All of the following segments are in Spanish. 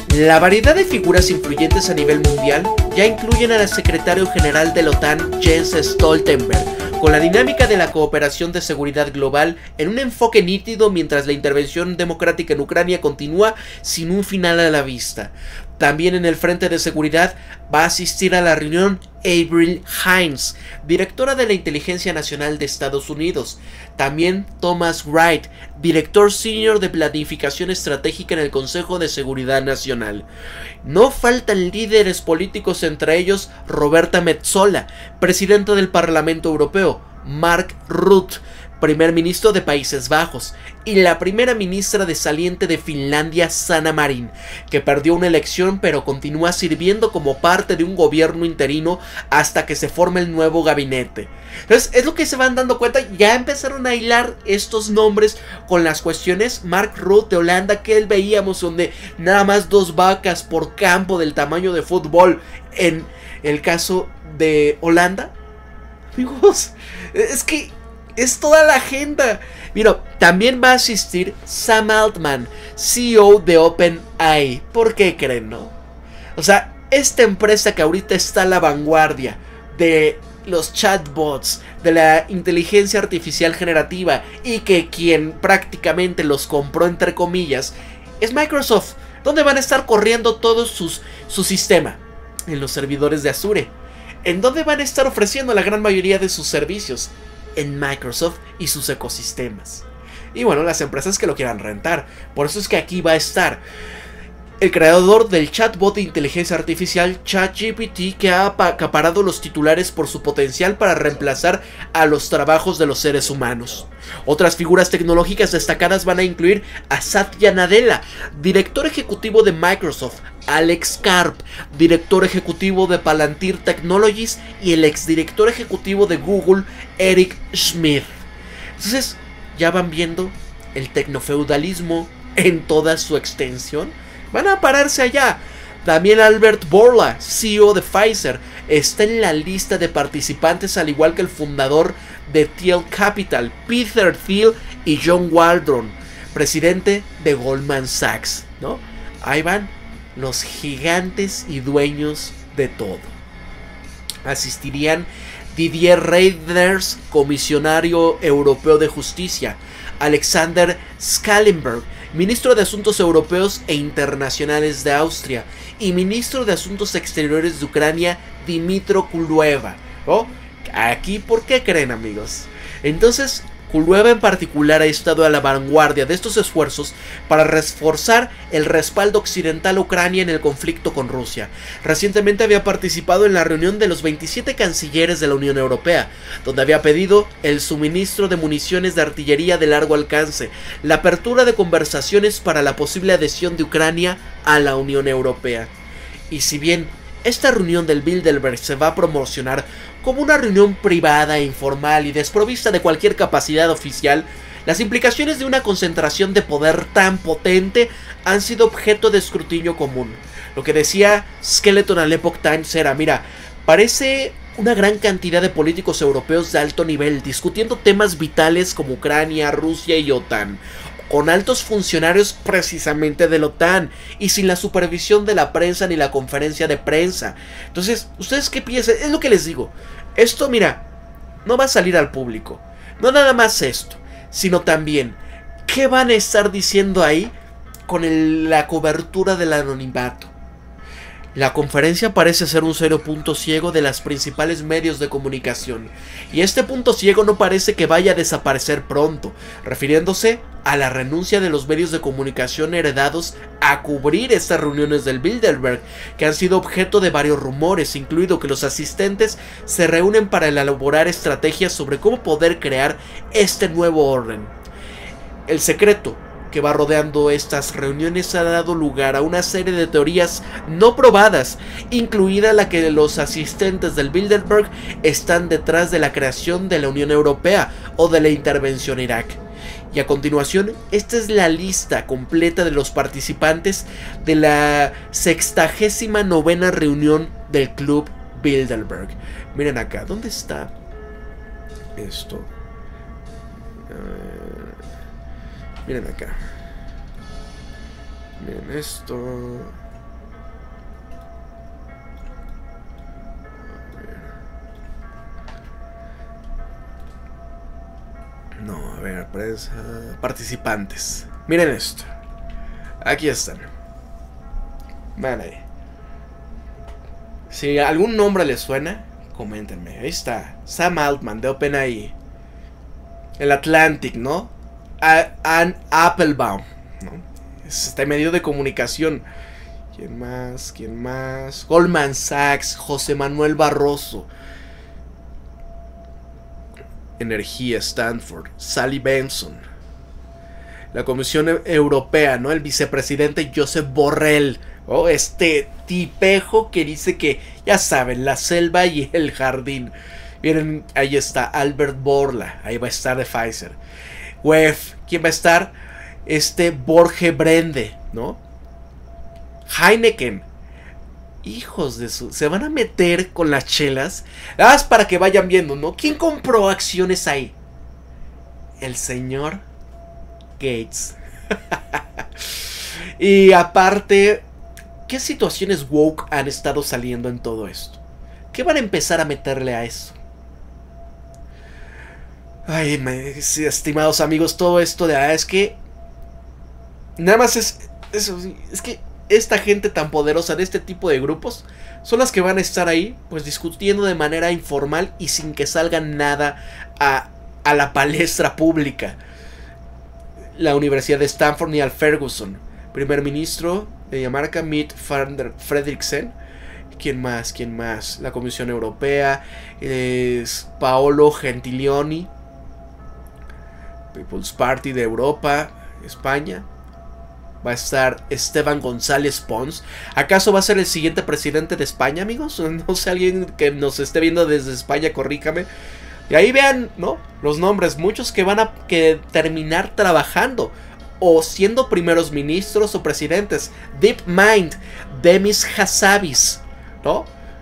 La variedad de figuras influyentes a nivel mundial ya incluyen al secretario general de la OTAN, Jens Stoltenberg, con la dinámica de la cooperación de seguridad global en un enfoque nítido mientras la intervención democrática en Ucrania continúa sin un final a la vista. También en el frente de seguridad va a asistir a la reunión Avril Haines, directora de la Inteligencia Nacional de Estados Unidos. También Thomas Wright, director senior de Planificación Estratégica en el Consejo de Seguridad Nacional. No faltan líderes políticos, entre ellos Roberta Metsola, presidenta del Parlamento Europeo, Mark Rutte, primer ministro de Países Bajos, y la primera ministra de saliente de Finlandia, Sanna Marin, que perdió una elección pero continúa sirviendo como parte de un gobierno interino hasta que se forme el nuevo gabinete. Entonces es lo que se van dando cuenta, ya empezaron a hilar estos nombres con las cuestiones. Mark Rutte de Holanda, que él veíamos donde nada más 2 vacas por campo del tamaño de fútbol en el caso de Holanda. Amigos, es que es toda la agenda. Mira, también va a asistir Sam Altman, CEO de OpenAI. ¿Por qué creen, no? O sea, esta empresa que ahorita está a la vanguardia de los chatbots, de la inteligencia artificial generativa, y que quien prácticamente los compró entre comillas es Microsoft, donde van a estar corriendo todo su sistema en los servidores de Azure, en donde van a estar ofreciendo la gran mayoría de sus servicios en Microsoft y sus ecosistemas. Y bueno, las empresas que lo quieran rentar. Por eso es que aquí va a estar el creador del chatbot de inteligencia artificial ChatGPT, que ha acaparado los titulares por su potencial para reemplazar a los trabajos de los seres humanos. Otras figuras tecnológicas destacadas van a incluir a Satya Nadella, director ejecutivo de Microsoft, Alex Karp, director ejecutivo de Palantir Technologies, y el exdirector ejecutivo de Google, Eric Schmidt. Entonces, ya van viendo el tecnofeudalismo en toda su extensión. Van a pararse allá. También Albert Bourla, CEO de Pfizer, está en la lista de participantes, al igual que el fundador de Thiel Capital, Peter Thiel, y John Waldron, presidente de Goldman Sachs, ¿no? Ahí van los gigantes y dueños de todo. Asistirían Didier Reynders, comisionario europeo de justicia, Alexander Schallenberg, ministro de Asuntos Europeos e Internacionales de Austria, y ministro de Asuntos Exteriores de Ucrania, Dmytro Kuleba, ¿no? Aquí, ¿por qué creen, amigos? Entonces, Kuleba en particular ha estado a la vanguardia de estos esfuerzos para reforzar el respaldo occidental a Ucrania en el conflicto con Rusia. Recientemente había participado en la reunión de los 27 cancilleres de la Unión Europea, donde había pedido el suministro de municiones de artillería de largo alcance, la apertura de conversaciones para la posible adhesión de Ucrania a la Unión Europea. Y si bien esta reunión del Bilderberg se va a promocionar como una reunión privada e informal y desprovista de cualquier capacidad oficial, las implicaciones de una concentración de poder tan potente han sido objeto de escrutinio común. Lo que decía Skeleton al Epoch Times era: mira, parece una gran cantidad de políticos europeos de alto nivel discutiendo temas vitales como Ucrania, Rusia y OTAN, con altos funcionarios precisamente de la OTAN y sin la supervisión de la prensa ni la conferencia de prensa. Entonces, ¿ustedes qué piensan? Es lo que les digo. Esto, mira, no va a salir al público. No nada más esto, sino también qué van a estar diciendo ahí con la cobertura del anonimato. La conferencia parece ser un serio punto ciego de los principales medios de comunicación, y este punto ciego no parece que vaya a desaparecer pronto, refiriéndose a la renuncia de los medios de comunicación heredados a cubrir estas reuniones del Bilderberg, que han sido objeto de varios rumores, incluido que los asistentes se reúnen para elaborar estrategias sobre cómo poder crear este nuevo orden. El secreto que va rodeando estas reuniones ha dado lugar a una serie de teorías no probadas, incluida la que los asistentes del Bilderberg están detrás de la creación de la Unión Europea o de la intervención a Irak. Y a continuación, esta es la lista completa de los participantes de la 69ª reunión del Club Bilderberg. Miren acá, ¿dónde está esto? Miren acá. Miren esto. participantes. Miren esto. Aquí están. Vale. Si algún nombre les suena, coméntenme. Ahí está. Sam Altman de OpenAI. El Atlantic, ¿no? Anne Applebaum, ¿no? Es este medio de comunicación. ¿Quién más? ¿Quién más? Goldman Sachs, José Manuel Barroso. Energía, Stanford, Sally Benson. La Comisión Europea, ¿no? El vicepresidente Josep Borrell. Oh, este tipejo que dice que, ya saben, la selva y el jardín. Miren, ahí está Albert Bourla. Ahí va a estar de Pfizer. WEF, ¿quién va a estar? Borge Brende, ¿no? Heineken. Hijos de su... Se van a meter con las chelas. Para que vayan viendo, ¿no? ¿Quién compró acciones ahí? El señor Gates. Y aparte, ¿qué situaciones woke han estado saliendo en todo esto? ¿Qué van a empezar a meterle a eso? Ay, estimados amigos, todo esto de... es que... Nada más es que esta gente tan poderosa de este tipo de grupos son las que van a estar ahí, pues discutiendo de manera informal y sin que salga nada a la palestra pública. La Universidad de Stanford, Neil Ferguson. Primer ministro de Dinamarca, Mette Frederiksen. ¿Quién más? ¿Quién más? La Comisión Europea. Paolo Gentiloni. People's Party de Europa, España. Va a estar Esteban González Pons. ¿Acaso va a ser el siguiente presidente de España, amigos? No sé, alguien que nos esté viendo desde España, corríjame. Y ahí vean, ¿no? Los nombres, muchos que van a terminar trabajando o siendo primeros ministros o presidentes. DeepMind, Demis Hassabis, ¿no?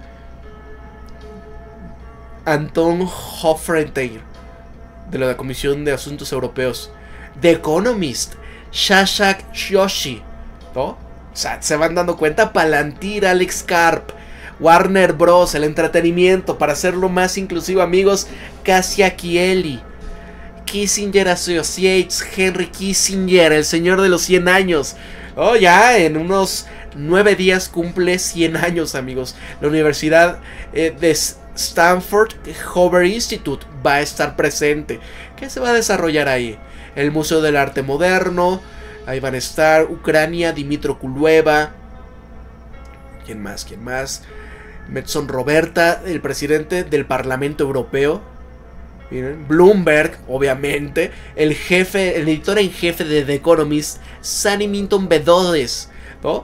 Anton Hofreiter, de la Comisión de Asuntos Europeos. The Economist, Shashak Joshi, ¿no? O sea, se van dando cuenta. Palantir, Alex Karp, Warner Bros, el entretenimiento, para hacerlo más inclusivo, amigos, Cassia Kieli, Kissinger Associates, Henry Kissinger, el señor de los 100 años. Oh, ya en unos 9 días cumple 100 años, amigos. La Universidad de Stanford Hoover Institute va a estar presente. ¿Qué se va a desarrollar ahí? El Museo del Arte Moderno. Ahí van a estar Ucrania, Dimitro Kuleva. ¿Quién más? ¿Quién más? Metson Roberta, el presidente del Parlamento Europeo. Miren, Bloomberg, obviamente. El editor en jefe de The Economist, Sunny Minton Bedodes, ¿no?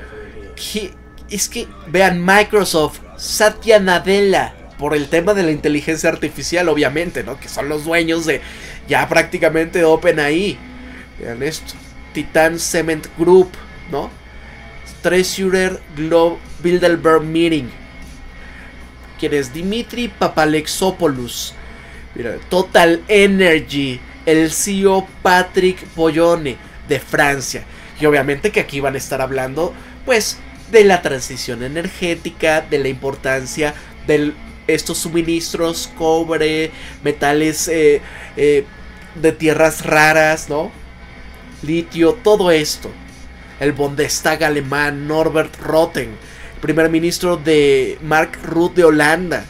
Es que, vean, Microsoft, Satya Nadella, por el tema de la inteligencia artificial, obviamente, ¿no? Que son los dueños de ya prácticamente OpenAI. Vean esto. Titan Cement Group, ¿no? Treasurer Globe Bilderberg Meeting. ¿Quién es? Dimitri Papalexopoulos. Mira, Total Energy. El CEO Patrick Pouyanné de Francia. Y obviamente que aquí van a estar hablando, pues, de la transición energética, de la importancia de estos suministros, cobre, metales de tierras raras, ¿no? Litio, todo esto. El Bundestag alemán, Norbert Röttgen, primer ministro de Mark Rutte de Holanda.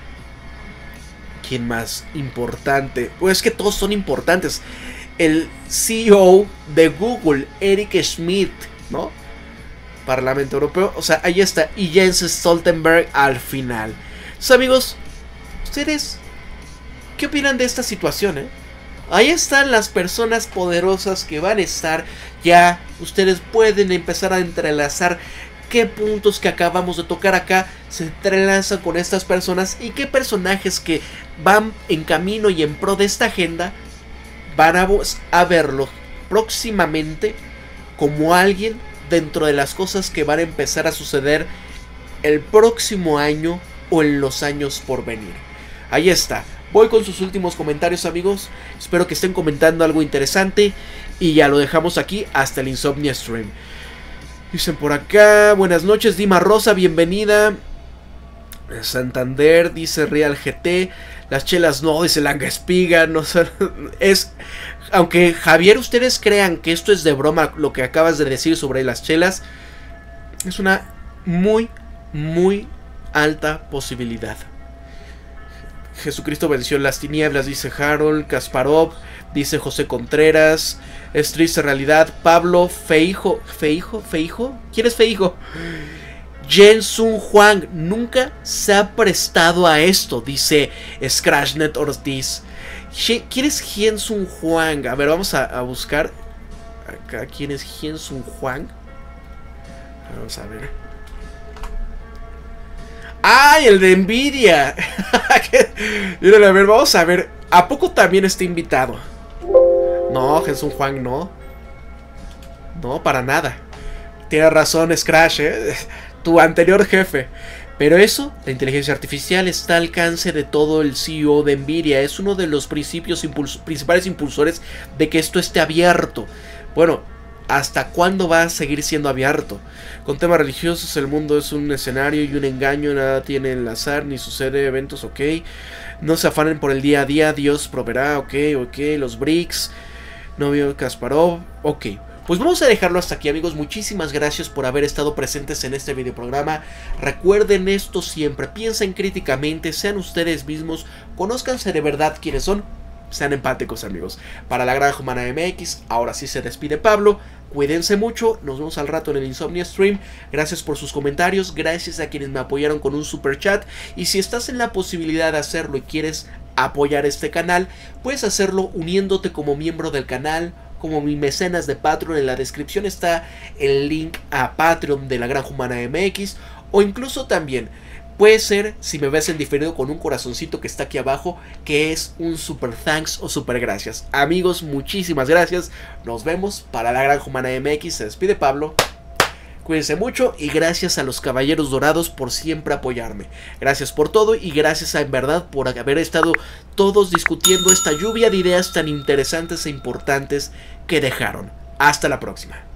¿Quién más importante? Pues es que todos son importantes. El CEO de Google, Eric Schmidt, ¿no? Parlamento Europeo, o sea, ahí está. Y Jens Stoltenberg al final. Entonces, amigos, ¿ustedes qué opinan de esta situación, Ahí están las personas poderosas que van a estar. Ya ustedes pueden empezar a entrelazar qué puntos que acabamos de tocar acá se entrelazan con estas personas y qué personajes que van en camino y en pro de esta agenda van a verlo próximamente como alguien dentro de las cosas que van a empezar a suceder el próximo año o en los años por venir. Ahí está. Voy con sus últimos comentarios, amigos. Espero que estén comentando algo interesante. Y ya lo dejamos aquí hasta el Insomnia Stream. Dicen por acá, buenas noches, Dima Rosa, bienvenida. Santander, dice Real GT. Las chelas no, dice Langa Espiga. No son, es... Aunque Javier, ustedes crean que esto es de broma, lo que acabas de decir sobre las chelas, es una muy, muy alta posibilidad. Jesucristo venció las tinieblas, dice Harold. Kasparov, dice José Contreras. Es triste realidad. Pablo Feijo. ¿Quién es Feijo? Jensun Juan nunca se ha prestado a esto, dice Scratchnet Ortiz. ¿Quién es Jensun Juan? A ver, vamos a buscar acá. ¿Quién es Jensun Juan? Vamos a ver. ¡Ay, el de Nvidia! Miren, a ver, vamos a ver. ¿A poco también está invitado? No, Jensun Juan no. No, para nada. Tiene razón Scratch, tu anterior jefe. Pero eso, la inteligencia artificial está al alcance de todo el CEO de Nvidia. Es uno de los principales impulsores de que esto esté abierto. Bueno, ¿hasta cuándo va a seguir siendo abierto? Con temas religiosos, el mundo es un escenario y un engaño. Nada tiene el azar, ni sucede eventos, ok. No se afanen por el día a día, Dios proveerá, ok. Los BRICS, novio Kasparov, ok. Pues vamos a dejarlo hasta aquí, amigos. Muchísimas gracias por haber estado presentes en este videoprograma. Recuerden esto siempre, piensen críticamente, sean ustedes mismos, conózcanse de verdad quiénes son, sean empáticos, amigos. Para la Granja Humana MX, ahora sí se despide Pablo. Cuídense mucho, nos vemos al rato en el Insomnia Stream. Gracias por sus comentarios, gracias a quienes me apoyaron con un super chat. Y si estás en la posibilidad de hacerlo y quieres apoyar este canal, puedes hacerlo uniéndote como miembro del canal, como mi mecenas de Patreon. En la descripción está el link a Patreon de la Granja Humana MX. O incluso también puede ser, si me ves en diferido, con un corazoncito que está aquí abajo, que es un super thanks o super gracias. Amigos, muchísimas gracias. Nos vemos para la Granja Humana MX. Se despide Pablo. Cuídense mucho y gracias a los Caballeros Dorados por siempre apoyarme. Gracias por todo y gracias en verdad por haber estado todos discutiendo esta lluvia de ideas tan interesantes e importantes que dejaron. Hasta la próxima.